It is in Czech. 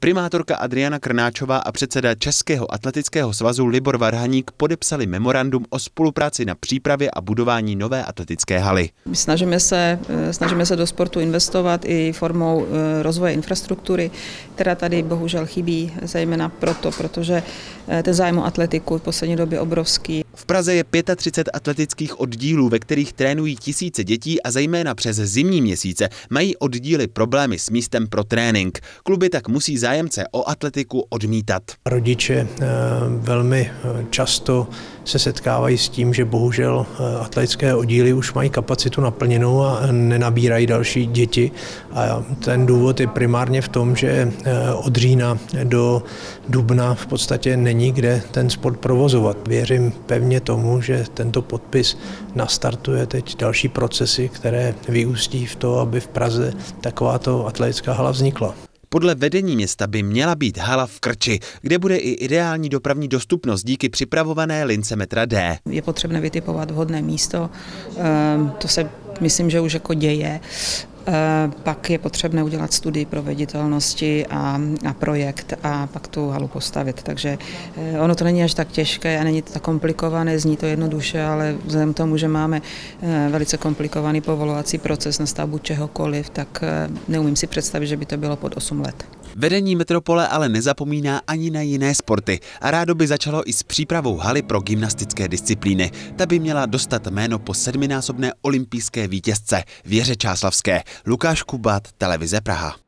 Primátorka Adriana Krnáčová a předseda Českého atletického svazu Libor Varhaník podepsali memorandum o spolupráci na přípravě a budování nové atletické haly. Snažíme se do sportu investovat i formou rozvoje infrastruktury, která tady bohužel chybí, zejména protože ten zájem o atletiku v poslední době obrovský. V Praze je 35 atletických oddílů, ve kterých trénují tisíce dětí a zejména přes zimní měsíce mají oddíly problémy s místem pro trénink. Kluby tak musí zájemce o atletiku odmítat. Rodiče velmi často se setkávají s tím, že bohužel atletické oddíly už mají kapacitu naplněnou a nenabírají další děti. A ten důvod je primárně v tom, že od října do dubna v podstatě není kde ten sport provozovat. Věřím pevně tomu, že tento podpis nastartuje teď další procesy, které vyústí v to, aby v Praze takováto atletická hala vznikla. Podle vedení města by měla být hala v Krči, kde bude i ideální dopravní dostupnost díky připravované lince metra D. Je potřebné vytipovat vhodné místo, to se myslím, že už jako děje. Pak je potřebné udělat studii proveditelnosti a projekt a pak tu halu postavit. Takže ono to není až tak těžké a není to tak komplikované, zní to jednoduše, ale vzhledem k tomu, že máme velice komplikovaný povolovací proces na stavbu čehokoliv, tak neumím si představit, že by to bylo pod 8 let. Vedení metropole ale nezapomíná ani na jiné sporty a rádo by začalo i s přípravou haly pro gymnastické disciplíny. Ta by měla dostat jméno po 7násobné olympijské vítězce Věře Čáslavské. Lukáš Kubát, Televize Praha.